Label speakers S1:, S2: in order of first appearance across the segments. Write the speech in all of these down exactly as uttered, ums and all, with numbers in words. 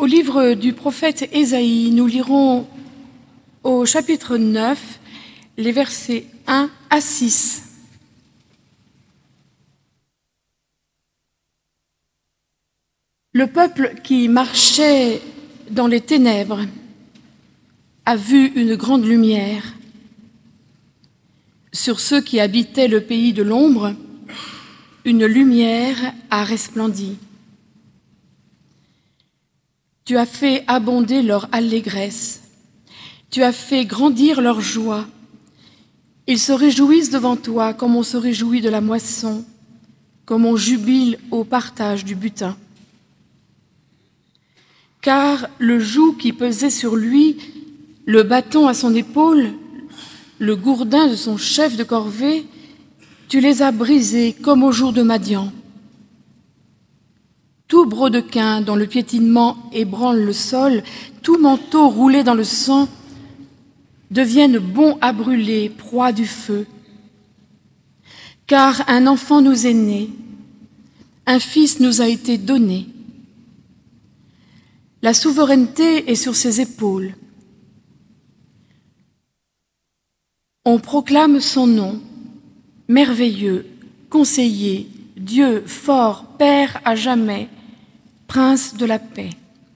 S1: Au livre du prophète Ésaïe, nous lirons au chapitre neuf, les versets un à six. Le peuple qui marchait dans les ténèbres a vu une grande lumière. Sur ceux qui habitaient le pays de l'ombre, une lumière a resplendi. Tu as fait abonder leur allégresse, tu as fait grandir leur joie. Ils se réjouissent devant toi comme on se réjouit de la moisson, comme on jubile au partage du butin. Car le joug qui pesait sur lui, le bâton à son épaule, le gourdin de son chef de corvée, tu les as brisés comme au jour de Madian. Tout brodequin dont le piétinement ébranle le sol, tout manteau roulé dans le sang, deviennent bons à brûler, proie du feu. Car un enfant nous est né, un fils nous a été donné. La souveraineté est sur ses épaules. On proclame son nom, merveilleux, conseiller, Dieu fort, Père à jamais, Prince de la paix.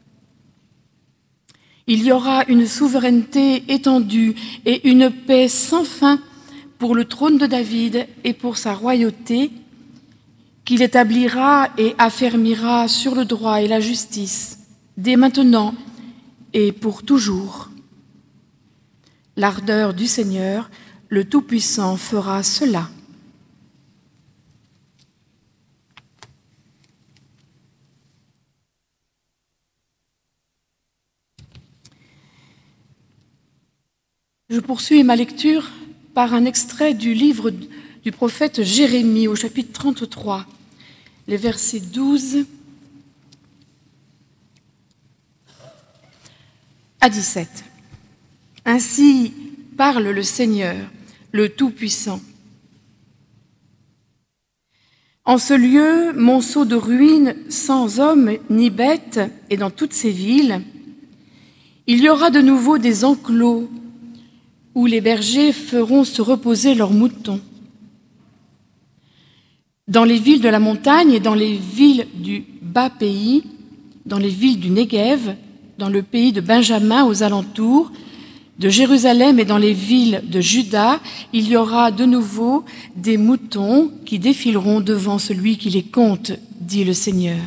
S1: Il y aura une souveraineté étendue et une paix sans fin pour le trône de David et pour sa royauté, qu'il établira et affermira sur le droit et la justice, dès maintenant et pour toujours. L'ardeur du Seigneur, le Tout-Puissant, fera cela. Je poursuis ma lecture par un extrait du livre du prophète Jérémie au chapitre trente-trois, les versets douze à dix-sept. Ainsi parle le Seigneur, le Tout-Puissant. En ce lieu, monceau de ruines, sans homme ni bête, et dans toutes ces villes, il y aura de nouveau des enclos où les bergers feront se reposer leurs moutons. Dans les villes de la montagne et dans les villes du bas pays, dans les villes du Néguev, dans le pays de Benjamin aux alentours, de Jérusalem et dans les villes de Juda, il y aura de nouveau des moutons qui défileront devant celui qui les compte, dit le Seigneur.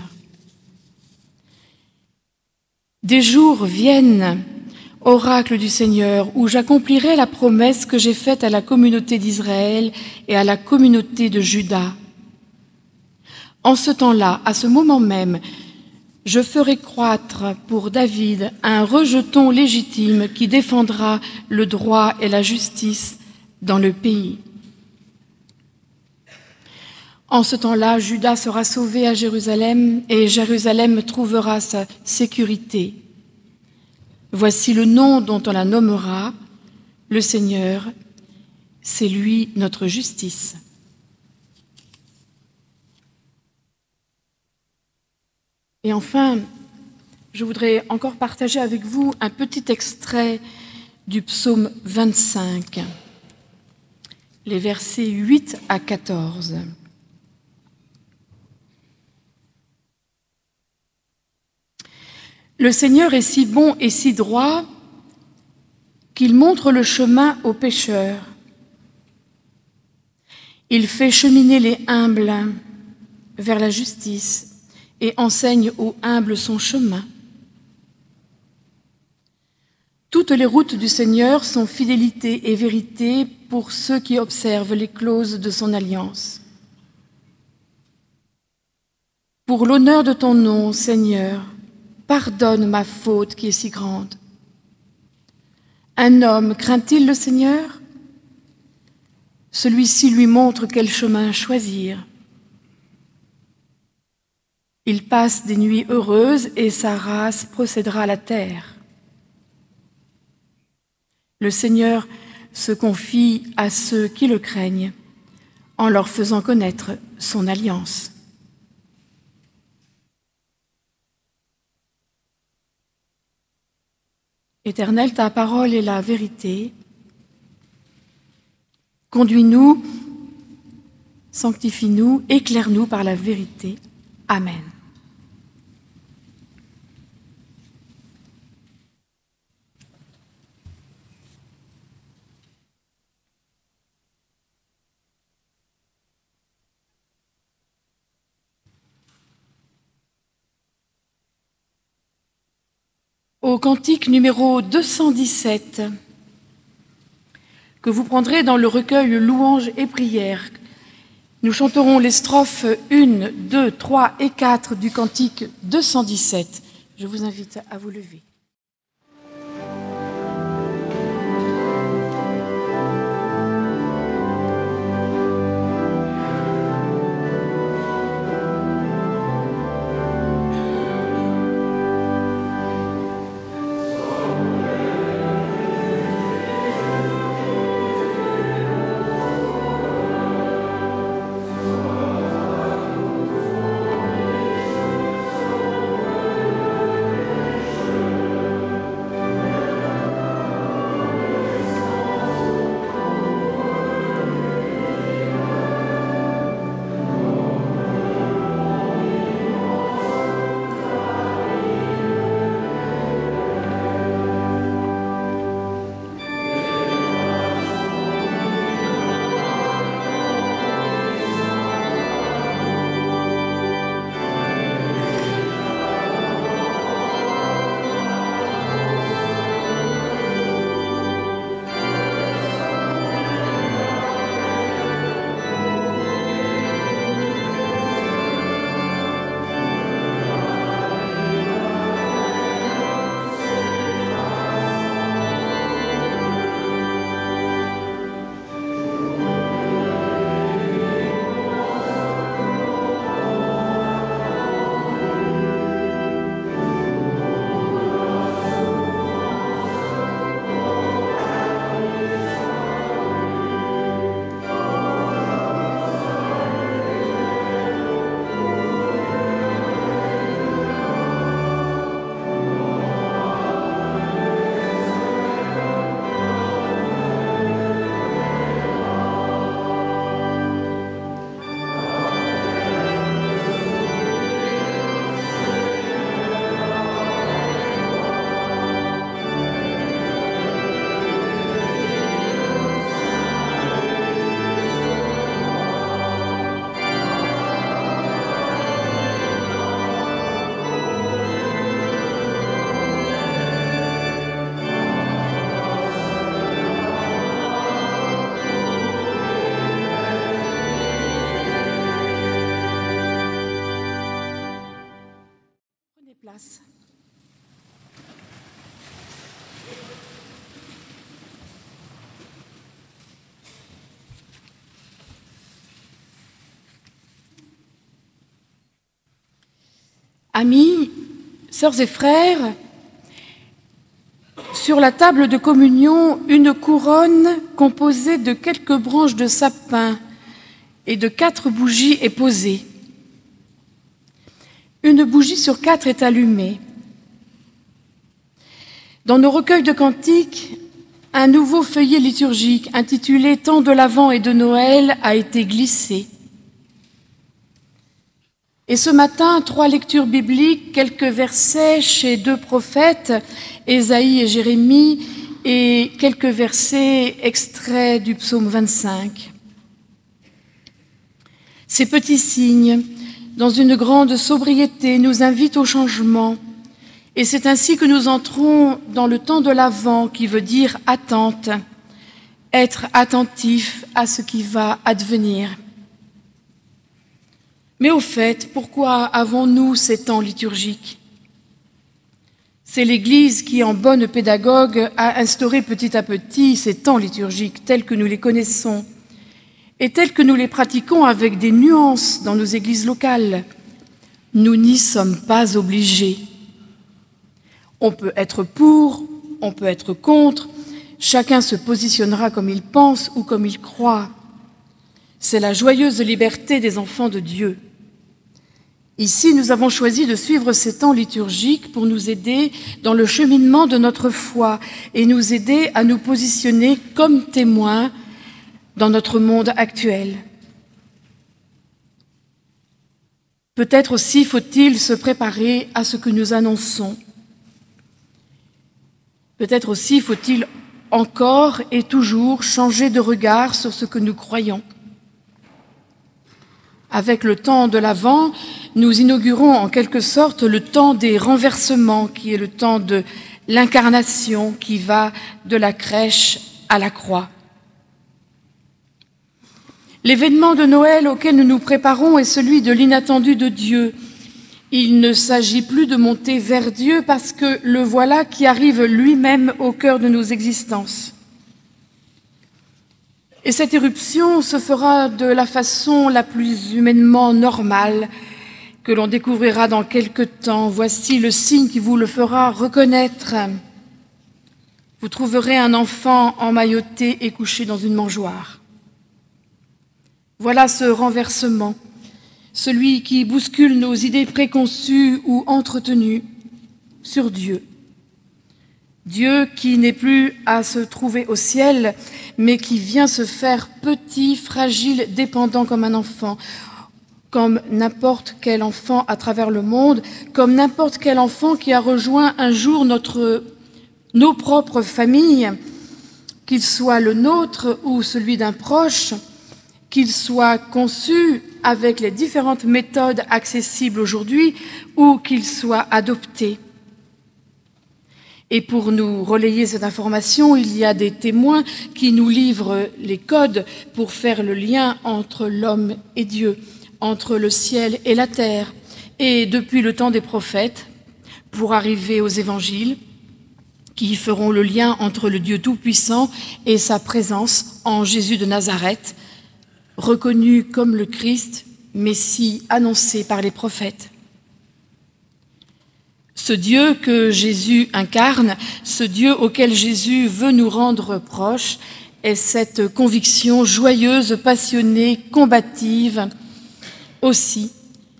S1: Des jours viennent, oracle du Seigneur, où j'accomplirai la promesse que j'ai faite à la communauté d'Israël et à la communauté de Juda. En ce temps-là, à ce moment même, je ferai croître pour David un rejeton légitime qui défendra le droit et la justice dans le pays. En ce temps-là, Juda sera sauvé à Jérusalem et Jérusalem trouvera sa sécurité. Voici le nom dont on la nommera, le Seigneur, c'est lui notre justice. Et enfin, je voudrais encore partager avec vous un petit extrait du psaume vingt-cinq, les versets huit à quatorze. Le Seigneur est si bon et si droit qu'il montre le chemin aux pécheurs. Il fait cheminer les humbles vers la justice et enseigne aux humbles son chemin. Toutes les routes du Seigneur sont fidélité et vérité pour ceux qui observent les clauses de son alliance. Pour l'honneur de ton nom, Seigneur, pardonne ma faute qui est si grande. Un homme craint-il le Seigneur? Celui-ci lui montre quel chemin choisir. Il passe des nuits heureuses et sa race procédera à la terre. Le Seigneur se confie à ceux qui le craignent en leur faisant connaître son alliance. Éternel, ta parole est la vérité. Conduis-nous, sanctifie-nous, éclaire-nous par la vérité. Amen. Au cantique numéro deux cent dix-sept, que vous prendrez dans le recueil Louanges et prières, nous chanterons les strophes un, deux, trois et quatre du cantique deux cent dix-sept. Je vous invite à vous lever. Place. Amis, sœurs et frères, sur la table de communion, une couronne composée de quelques branches de sapin et de quatre bougies est posée. Une bougie sur quatre est allumée. Dans nos recueils de cantiques, un nouveau feuillet liturgique intitulé « Temps de l'Avent et de Noël » a été glissé. Et ce matin, trois lectures bibliques, quelques versets chez deux prophètes, Ésaïe et Jérémie, et quelques versets extraits du psaume vingt-cinq. Ces petits signes, dans une grande sobriété, nous invitent au changement. Et c'est ainsi que nous entrons dans le temps de l'Avent, qui veut dire attente, être attentif à ce qui va advenir. Mais au fait, pourquoi avons-nous ces temps liturgiques? C'est l'Église qui, en bonne pédagogue, a instauré petit à petit ces temps liturgiques tels que nous les connaissons et tels que nous les pratiquons avec des nuances dans nos églises locales. Nous n'y sommes pas obligés. On peut être pour, on peut être contre, chacun se positionnera comme il pense ou comme il croit. C'est la joyeuse liberté des enfants de Dieu. Ici, nous avons choisi de suivre ces temps liturgiques pour nous aider dans le cheminement de notre foi et nous aider à nous positionner comme témoins dans notre monde actuel. Peut-être aussi faut-il se préparer à ce que nous annonçons. Peut-être aussi faut-il encore et toujours changer de regard sur ce que nous croyons. Avec le temps de l'Avent, nous inaugurons en quelque sorte le temps des renversements, qui est le temps de l'incarnation qui va de la crèche à la croix. L'événement de Noël auquel nous nous préparons est celui de l'inattendu de Dieu. Il ne s'agit plus de monter vers Dieu parce que le voilà qui arrive lui-même au cœur de nos existences. Et cette éruption se fera de la façon la plus humainement normale que l'on découvrira dans quelque temps. Voici le signe qui vous le fera reconnaître. Vous trouverez un enfant emmailloté et couché dans une mangeoire. Voilà ce renversement, celui qui bouscule nos idées préconçues ou entretenues sur Dieu. Dieu qui n'est plus à se trouver au ciel, mais qui vient se faire petit, fragile, dépendant comme un enfant, comme n'importe quel enfant à travers le monde, comme n'importe quel enfant qui a rejoint un jour notre, nos propres familles, qu'il soit le nôtre ou celui d'un proche, qu'il soit conçu avec les différentes méthodes accessibles aujourd'hui ou qu'il soit adopté. Et pour nous relayer cette information, il y a des témoins qui nous livrent les codes pour faire le lien entre l'homme et Dieu, entre le ciel et la terre, et depuis le temps des prophètes, pour arriver aux évangiles, qui feront le lien entre le Dieu Tout-Puissant et sa présence en Jésus de Nazareth, reconnu comme le Christ, Messie annoncé par les prophètes. Ce Dieu que Jésus incarne, ce Dieu auquel Jésus veut nous rendre proches, est cette conviction joyeuse, passionnée, combative, aussi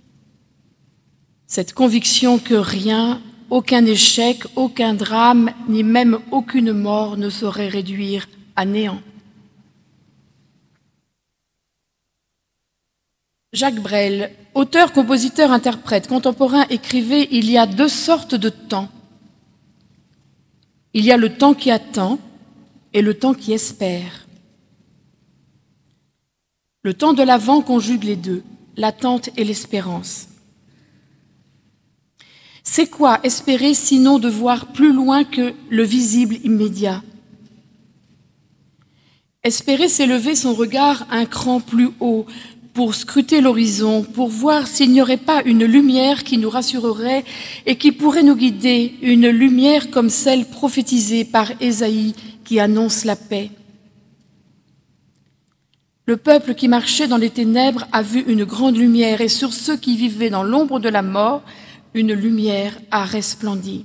S1: cette conviction que rien, aucun échec, aucun drame, ni même aucune mort ne saurait réduire à néant. Jacques Brel, auteur, compositeur, interprète, contemporain, écrivait « Il y a deux sortes de temps. Il y a le temps qui attend et le temps qui espère. Le temps de l'Avent conjugue les deux, l'attente et l'espérance. C'est quoi espérer sinon de voir plus loin que le visible immédiat? Espérer, c'est lever son regard un cran plus haut, pour scruter l'horizon, pour voir s'il n'y aurait pas une lumière qui nous rassurerait et qui pourrait nous guider, une lumière comme celle prophétisée par Ésaïe qui annonce la paix. Le peuple qui marchait dans les ténèbres a vu une grande lumière et sur ceux qui vivaient dans l'ombre de la mort, une lumière a resplendi.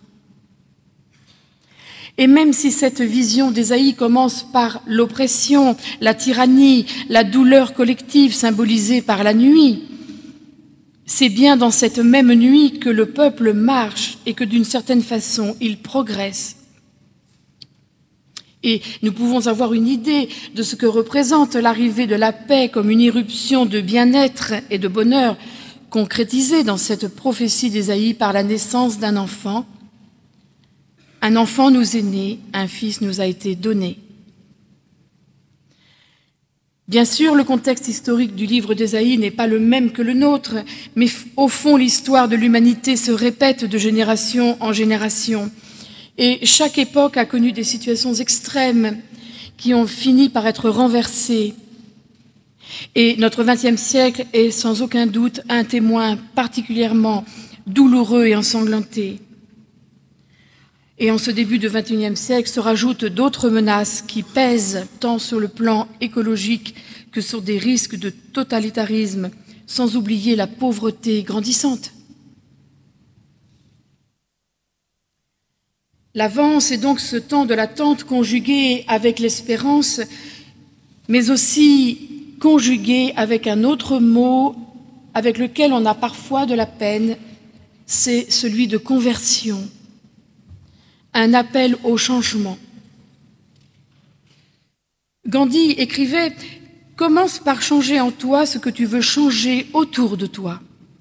S1: Et même si cette vision d'Ésaïe commence par l'oppression, la tyrannie, la douleur collective symbolisée par la nuit, c'est bien dans cette même nuit que le peuple marche et que d'une certaine façon, il progresse. Et nous pouvons avoir une idée de ce que représente l'arrivée de la paix comme une irruption de bien-être et de bonheur concrétisée dans cette prophétie d'Ésaïe par la naissance d'un enfant. Un enfant nous est né, un fils nous a été donné. Bien sûr, le contexte historique du livre d'Ésaïe n'est pas le même que le nôtre, mais au fond, l'histoire de l'humanité se répète de génération en génération. Et chaque époque a connu des situations extrêmes qui ont fini par être renversées. Et notre vingtième siècle est sans aucun doute un témoin particulièrement douloureux et ensanglanté. Et en ce début du vingt et unième siècle se rajoutent d'autres menaces qui pèsent tant sur le plan écologique que sur des risques de totalitarisme, sans oublier la pauvreté grandissante. L'Avent, c'est donc ce temps de l'attente conjugué avec l'espérance, mais aussi conjugué avec un autre mot, avec lequel on a parfois de la peine, c'est celui de conversion, un appel au changement. Gandhi écrivait « Commence par changer en toi ce que tu veux changer autour de toi ».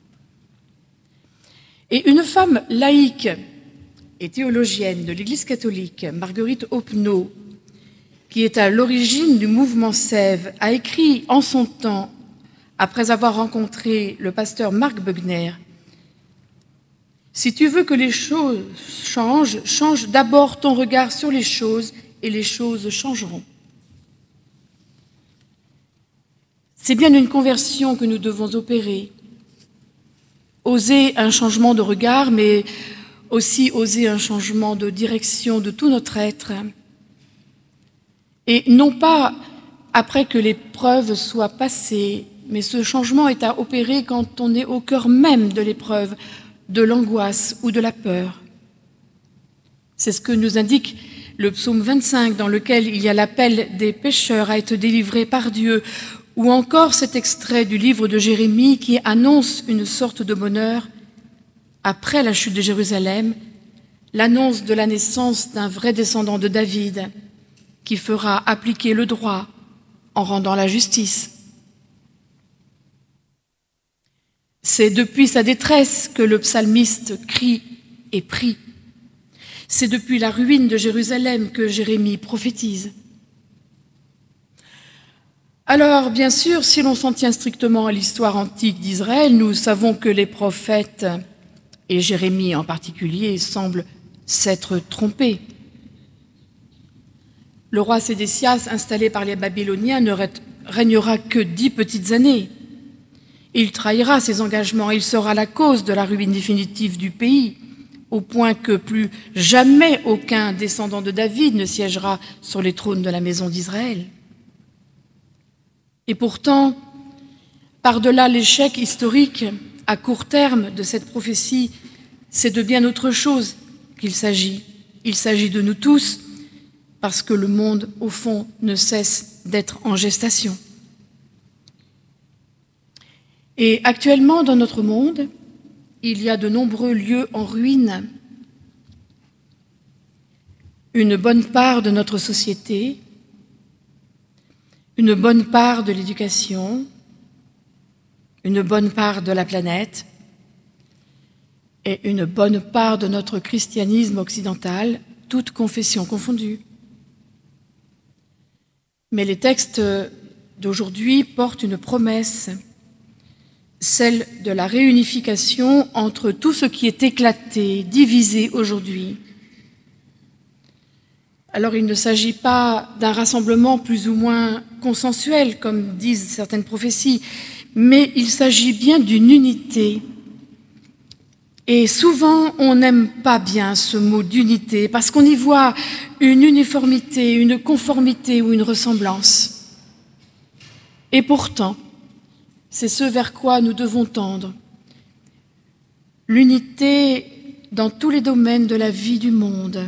S1: Et une femme laïque et théologienne de l'Église catholique, Marguerite Opnaud, qui est à l'origine du mouvement Sève, a écrit en son temps, après avoir rencontré le pasteur Marc Bugner, « Si tu veux que les choses changent, change d'abord ton regard sur les choses et les choses changeront. » C'est bien une conversion que nous devons opérer. Oser un changement de regard, mais aussi oser un changement de direction de tout notre être. Et non pas après que l'épreuve soit passée, mais ce changement est à opérer quand on est au cœur même de l'épreuve, de l'angoisse ou de la peur. C'est ce que nous indique le psaume vingt-cinq, dans lequel il y a l'appel des pécheurs à être délivrés par Dieu, ou encore cet extrait du livre de Jérémie qui annonce une sorte de bonheur après la chute de Jérusalem, l'annonce de la naissance d'un vrai descendant de David qui fera appliquer le droit en rendant la justice. C'est depuis sa détresse que le psalmiste crie et prie. C'est depuis la ruine de Jérusalem que Jérémie prophétise. Alors, bien sûr, si l'on s'en tient strictement à l'histoire antique d'Israël, nous savons que les prophètes, et Jérémie en particulier, semblent s'être trompés. Le roi Sédécias, installé par les Babyloniens, ne régnera que dix petites années. Il trahira ses engagements, il sera la cause de la ruine définitive du pays, au point que plus jamais aucun descendant de David ne siégera sur les trônes de la maison d'Israël. Et pourtant, par-delà l'échec historique à court terme de cette prophétie, c'est de bien autre chose qu'il s'agit. Il s'agit de nous tous, parce que le monde, au fond, ne cesse d'être en gestation. Et actuellement, dans notre monde, il y a de nombreux lieux en ruine. Une bonne part de notre société, une bonne part de l'éducation, une bonne part de la planète et une bonne part de notre christianisme occidental, toutes confessions confondues. Mais les textes d'aujourd'hui portent une promesse, celle de la réunification entre tout ce qui est éclaté, divisé aujourd'hui. Alors il ne s'agit pas d'un rassemblement plus ou moins consensuel, comme disent certaines prophéties, mais il s'agit bien d'une unité. Et souvent, on n'aime pas bien ce mot d'unité, parce qu'on y voit une uniformité, une conformité ou une ressemblance. Et pourtant, c'est ce vers quoi nous devons tendre. L'unité dans tous les domaines de la vie du monde.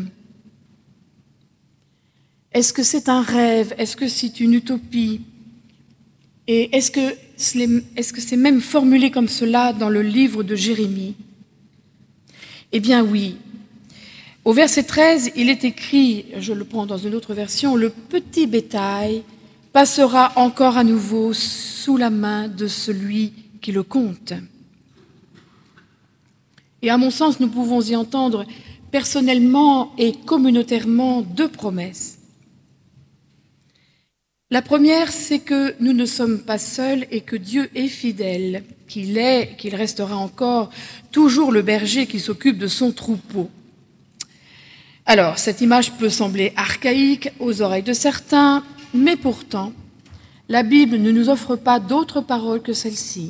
S1: Est-ce que c'est un rêve? Est-ce que c'est une utopie? Et est-ce que est-ce que c'est même formulé comme cela dans le livre de Jérémie? Eh bien oui. Au verset treize, il est écrit, je le prends dans une autre version, « Le petit bétail passera encore à nouveau sous la main de celui qui le compte. » Et à mon sens, nous pouvons y entendre personnellement et communautairement deux promesses. La première, c'est que nous ne sommes pas seuls et que Dieu est fidèle, qu'il est, qu'il restera encore toujours le berger qui s'occupe de son troupeau. Alors, cette image peut sembler archaïque aux oreilles de certains, mais pourtant, la Bible ne nous offre pas d'autre parole que celle-ci.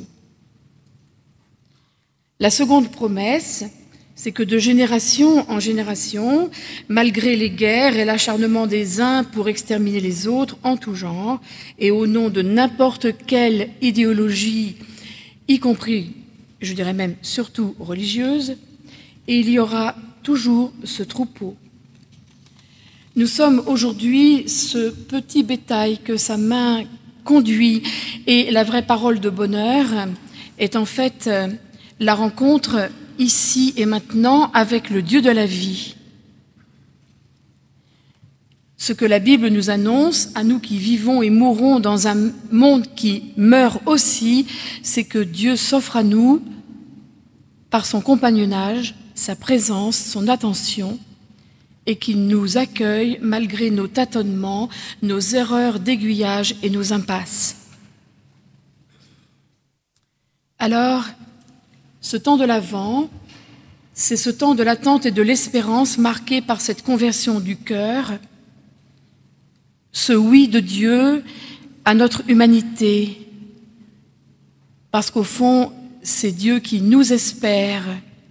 S1: La seconde promesse, c'est que de génération en génération, malgré les guerres et l'acharnement des uns pour exterminer les autres en tout genre, et au nom de n'importe quelle idéologie, y compris, je dirais même surtout religieuse, il y aura toujours ce troupeau. Nous sommes aujourd'hui ce petit bétail que sa main conduit, et la vraie parole de bonheur est en fait la rencontre ici et maintenant avec le Dieu de la vie. Ce que la Bible nous annonce, à nous qui vivons et mourons dans un monde qui meurt aussi, c'est que Dieu s'offre à nous par son compagnonnage, sa présence, son attention, et qu'il nous accueille malgré nos tâtonnements, nos erreurs d'aiguillage et nos impasses. Alors, ce temps de l'Avent, c'est ce temps de l'attente et de l'espérance marqué par cette conversion du cœur, ce oui de Dieu à notre humanité, parce qu'au fond, c'est Dieu qui nous espère.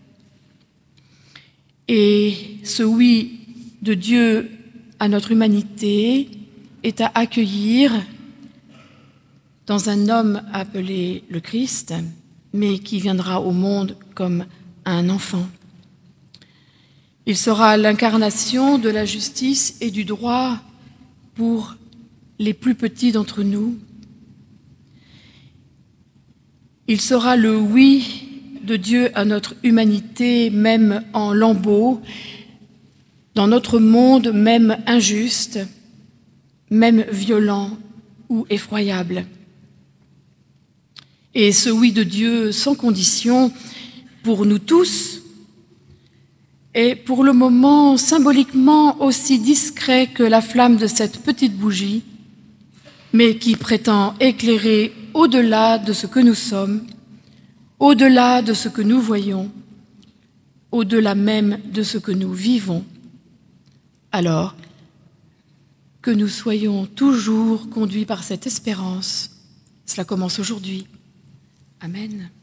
S1: Et ce oui de Dieu à notre humanité est à accueillir dans un homme appelé le Christ, mais qui viendra au monde comme un enfant. Il sera l'incarnation de la justice et du droit pour les plus petits d'entre nous. Il sera le oui de Dieu à notre humanité, même en lambeaux, dans notre monde même injuste, même violent ou effroyable. Et ce oui de Dieu sans condition pour nous tous est pour le moment symboliquement aussi discret que la flamme de cette petite bougie, mais qui prétend éclairer au-delà de ce que nous sommes, au-delà de ce que nous voyons, au-delà même de ce que nous vivons. Alors, que nous soyons toujours conduits par cette espérance. Cela commence aujourd'hui. Amen.